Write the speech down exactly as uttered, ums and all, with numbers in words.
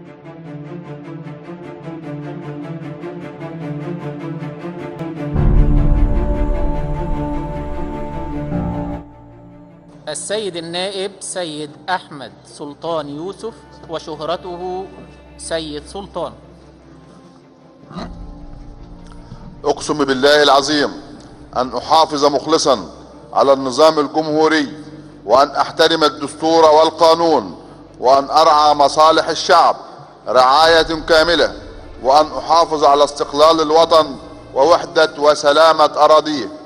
السيد النائب سيد أحمد سلطان يوسف، وشهرته سيد سلطان. أقسم بالله العظيم أن أحافظ مخلصا على النظام الجمهوري، وأن أحترم الدستور والقانون، وأن أرعى مصالح الشعب رعاية كاملة، وأن أحافظ على استقلال الوطن ووحدة وسلامة أراضيه.